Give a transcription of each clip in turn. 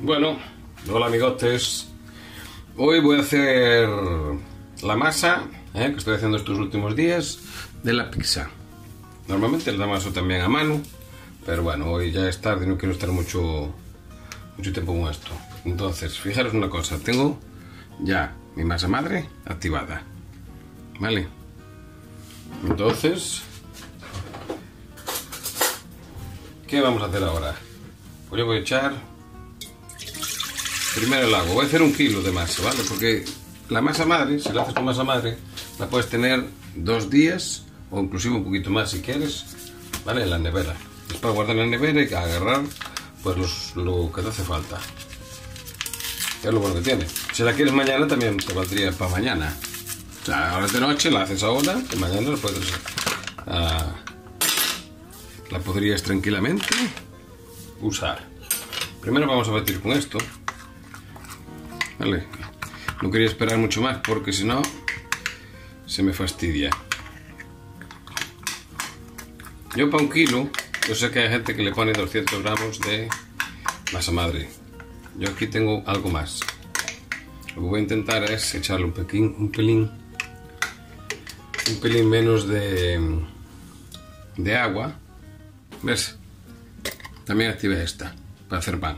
Bueno, hola amigotes. Hoy voy a hacer la masa que estoy haciendo estos últimos días de la pizza. Normalmente la amaso también a mano, pero bueno, hoy ya es tarde y no quiero estar mucho tiempo con esto. Entonces, fijaros una cosa, tengo ya mi masa madre activada, ¿vale? Entonces, ¿qué vamos a hacer ahora? Pues yo voy a echar primero el agua. Voy a hacer 1 kilo de masa, ¿vale? Porque la masa madre, si la haces con masa madre, la puedes tener 2 días o inclusive un poquito más si quieres, ¿vale? En la nevera. Es para guardar en la nevera y agarrar pues lo que te hace falta. Que es lo bueno que tiene. Si la quieres mañana también te valdría para mañana. O sea, ahora de noche la haces ahora y mañana la puedes la podrías tranquilamente usar. Primero vamos a batir con esto. Vale. No quería esperar mucho más porque si no se me fastidia. Yo para 1 kilo, yo sé que hay gente que le pone 200 gramos de masa madre. Yo aquí tengo algo más. Lo que voy a intentar es echarle un pelín menos de agua. ¿Ves? También activé esta para hacer pan.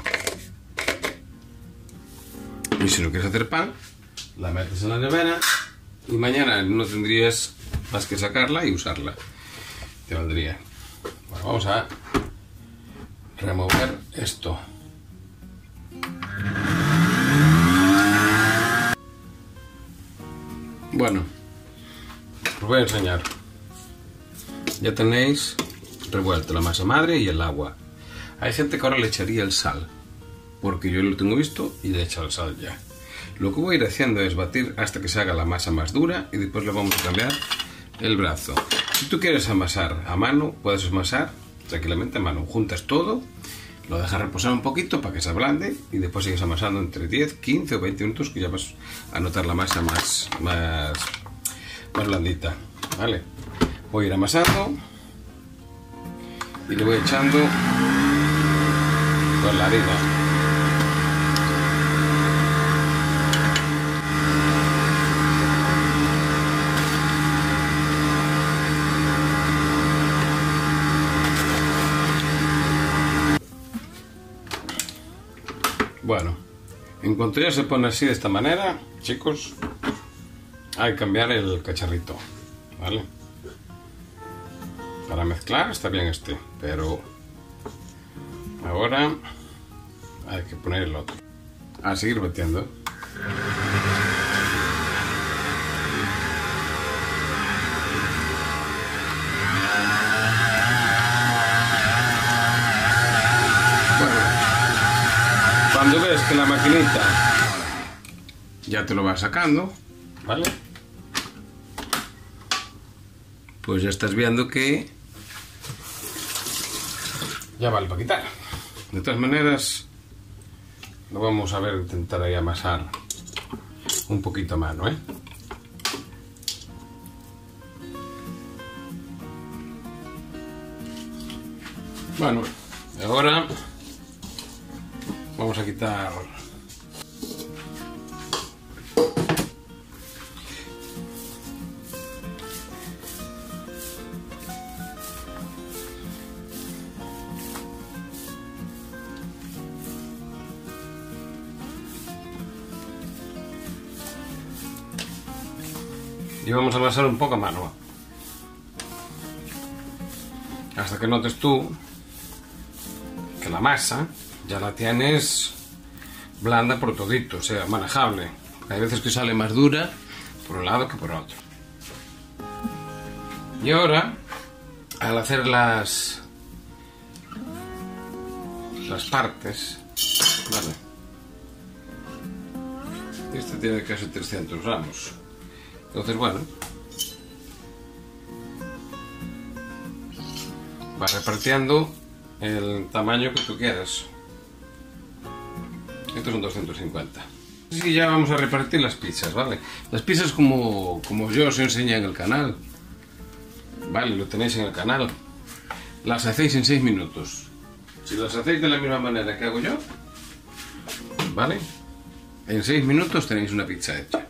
Y si no quieres hacer pan, la metes en la nevera y mañana no tendrías más que sacarla y usarla. Te valdría. Bueno, vamos a remover esto. Bueno, os voy a enseñar. Ya tenéis revuelto la masa madre y el agua. Hay gente que ahora le echaría el sal, porque yo lo tengo visto y le he echado el sal ya. Lo que voy a ir haciendo es batir hasta que se haga la masa más dura y después le vamos a cambiar el brazo. Si tú quieres amasar a mano, puedes amasar tranquilamente a mano. Juntas todo, lo dejas reposar un poquito para que se ablande y después sigues amasando entre 10, 15 o 20 minutos que ya vas a notar la masa más blandita. ¿Vale? Voy a ir amasando y le voy echando con la harina. Bueno, en cuanto ya se pone así de esta manera, chicos, hay que cambiar el cacharrito, ¿vale? Para mezclar está bien este, pero ahora hay que poner el otro. A seguir batiendo. Cuando ves que la maquinita ya te lo va sacando, ¿vale? Pues ya estás viendo que ya vale para quitar. De todas maneras, lo vamos a ver, intentar ahí amasar un poquito a mano, ¿eh? Bueno, ahora vamos a quitar y vamos a amasar un poco a mano hasta que notes tú que la masa ya la tienes blanda por todito, o sea, manejable. Hay veces que sale más dura por un lado que por otro. Y ahora, al hacer las partes, vale, este tiene casi 300 gramos. Entonces, bueno, vas repartiendo el tamaño que tú quieras. Estos son 250. Y ya vamos a repartir las pizzas, ¿vale? Las pizzas como yo os enseñé en el canal. Vale, lo tenéis en el canal. Las hacéis en 6 minutos. Si las hacéis de la misma manera que hago yo, ¿vale? En 6 minutos tenéis una pizza hecha.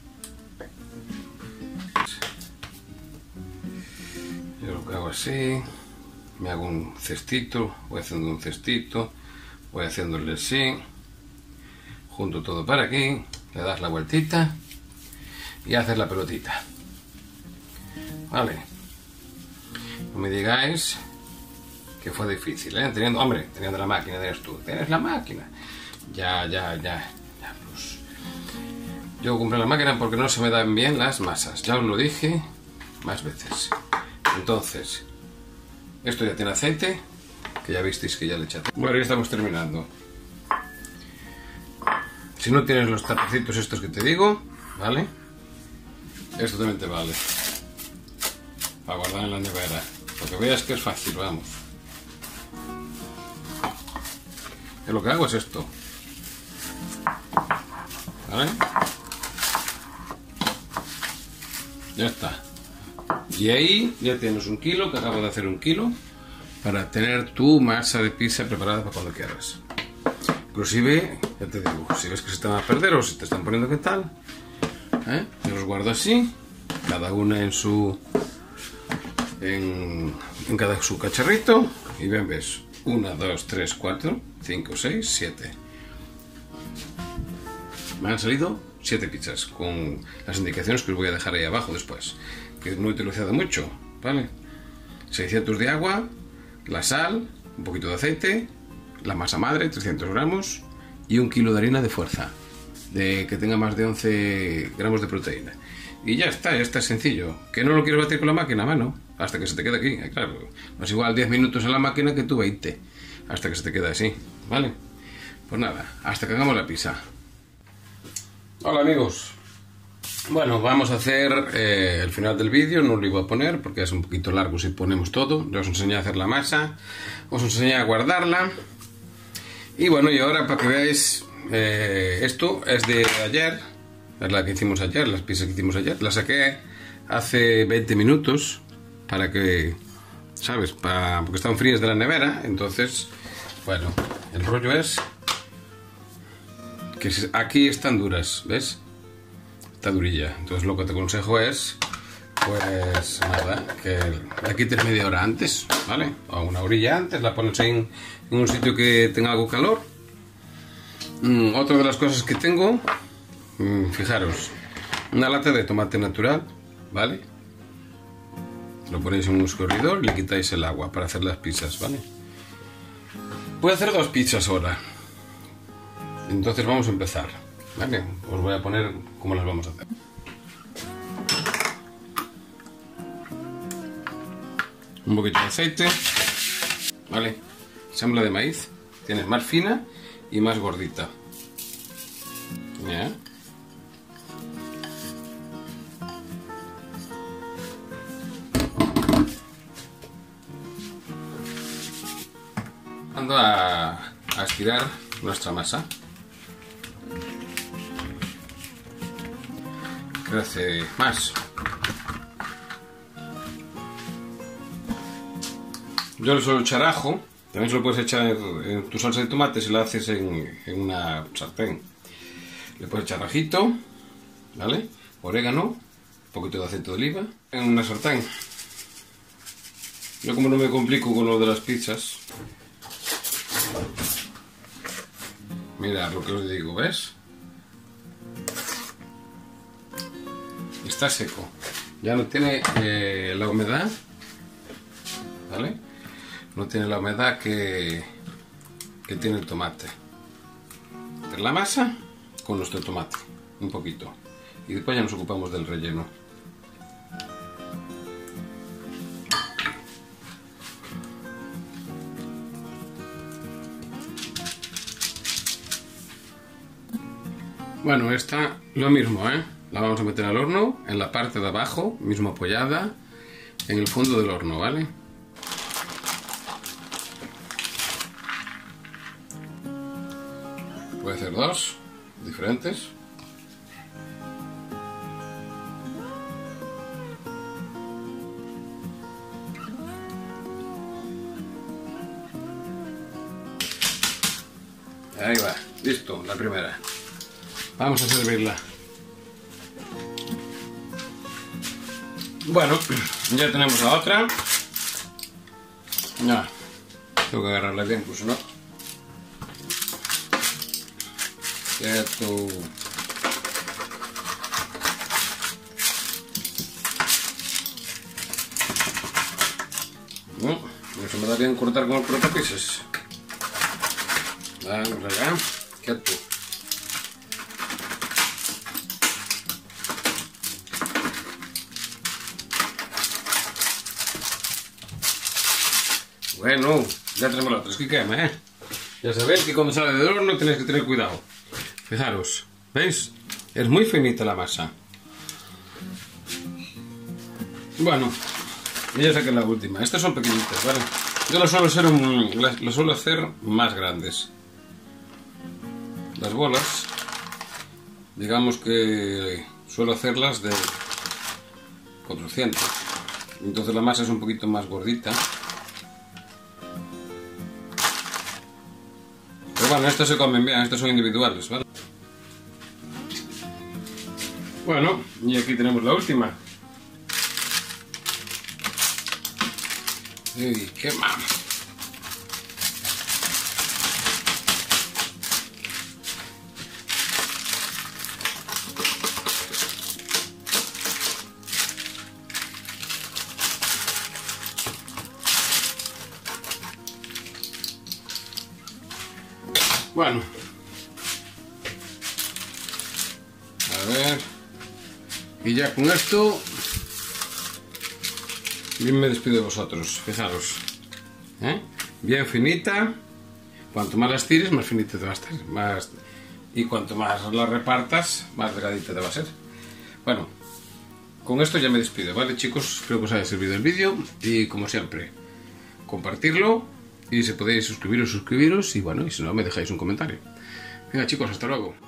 Yo lo que hago así, me hago un cestito, voy haciendo un cestito, voy haciéndole así, junto todo para aquí, le das la vueltita y haces la pelotita. Vale, no me digáis que fue difícil, ¿eh? Teniendo la máquina, dirás tú, ¿tienes la máquina? Ya, pues. Yo compré la máquina porque no se me dan bien las masas, ya os lo dije más veces. Entonces, esto ya tiene aceite, que ya visteis que ya le eché. Bueno, ya estamos terminando. Si no tienes los tapecitos estos que te digo, ¿vale? Esto también te vale para guardar en la nevera, porque veas que es fácil, vamos. Yo lo que hago es esto, ¿vale? Ya está. Y ahí ya tienes 1 kilo, que acabo de hacer 1 kilo, para tener tu masa de pizza preparada para cuando quieras. Inclusive, ya te digo, si ves que se te van a perder o si te están poniendo qué tal, yo los guardo así, cada una en su cada su cacharrito, y ven, ves, 1, 2, 3, 4, 5, 6, 7. Me han salido 7 pizzas con las indicaciones que os voy a dejar ahí abajo después, que no he utilizado mucho, ¿vale? 600 de agua, la sal, un poquito de aceite, la masa madre, 300 gramos, y 1 kilo de harina de fuerza, que tenga más de 11 gramos de proteína. Y ya está sencillo. Que no lo quiero batir con la máquina a mano, hasta que se te quede aquí, claro. No es igual 10 minutos en la máquina que tú 20, hasta que se te quede así, ¿vale? Pues nada, hasta que hagamos la pizza. Hola amigos. Bueno, vamos a hacer el final del vídeo, no lo iba a poner porque es un poquito largo si ponemos todo. Yo os enseñé a hacer la masa, os enseñé a guardarla. Y bueno, y ahora para que veáis, esto es de ayer, es la que hicimos ayer, las pizzas que hicimos ayer. La saqué hace 20 minutos para que, ¿sabes? Porque están frías de la nevera. Entonces, bueno, el rollo es que aquí están duras, ¿ves? Está durilla. Entonces lo que te aconsejo es, pues nada, que la quites media hora antes, ¿vale? O 1 horilla antes, la pones en un sitio que tenga algo calor. Otra de las cosas que tengo, fijaros, una lata de tomate natural, ¿vale? Lo ponéis en un escurridor y le quitáis el agua para hacer las pizzas, ¿vale? Voy a hacer 2 pizzas ahora. Entonces vamos a empezar, ¿vale? Os voy a poner cómo las vamos a hacer. Un poquito de aceite, ¿vale? Sembla de maíz, tienes más fina y más gordita. ¿Ya? Ando a estirar nuestra masa. Crece más. Yo le suelo echar ajo, también se lo puedes echar en tu salsa de tomate si la haces en una sartén. Le puedes echar ajito, ¿vale? Orégano, un poquito de aceite de oliva en una sartén. Yo como no me complico con lo de las pizzas, mirad lo que os digo, ¿ves? Está seco, ya no tiene la humedad, ¿vale? No tiene la humedad que tiene el tomate. Hacer la masa con nuestro tomate, un poquito, y después ya nos ocupamos del relleno. Bueno, esta lo mismo, ¿eh? La vamos a meter al horno, en la parte de abajo, mismo apoyada, en el fondo del horno, ¿vale? Voy a hacer 2 diferentes. Ahí va. Listo, la primera. Vamos a servirla. Bueno, ya tenemos la otra. Ya, tengo que agarrarla bien, pues no. Quieto. No se me da bien cortar con el cortapisos. Vamos allá. Quieto. Bueno, ya tenemos la otra. Es que quema, ¿eh? Ya sabéis que cuando sale del horno tenéis que tener cuidado. Fijaros, ¿veis? Es muy finita la masa. Bueno, y ya saqué la última. Estas son pequeñitas, ¿vale? Yo las suelo hacer más grandes. Las bolas, digamos que suelo hacerlas de 400. Entonces la masa es un poquito más gordita. Pero bueno, estas se comen bien, estas son individuales, ¿vale? Bueno, y aquí tenemos la última. ¡Uy, qué mal! Bueno, a ver, y ya con esto bien me despido de vosotros. Fijaros, bien finita. Cuanto más las tires, más finita te va a estar, y cuanto más las repartas, más delgadita te va a ser. Bueno, con esto ya me despido, ¿vale, chicos? Espero que os haya servido el vídeo y, como siempre, compartirlo. Y si podéis suscribiros, y bueno, y si no, me dejáis un comentario. Venga, chicos, hasta luego.